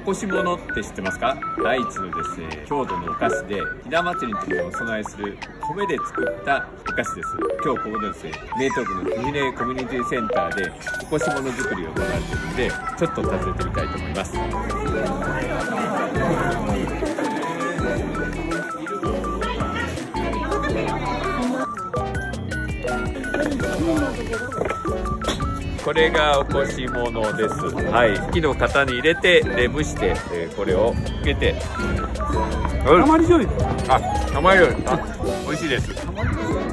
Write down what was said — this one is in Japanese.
こし物って知ってますか？愛知のですね、郷土のお菓子で、ひな祭りの時にお供えする米で作ったお菓子です。今日ここでですね、名東区のひひねコミュニティセンターでおこし物作りを行われているので、ちょっと訪ねてみたいと思います。これがおこし物です。はい、木の型に入れて蒸して、これをつけて。たまり醤油。あ、たまり醤油。美味しいです。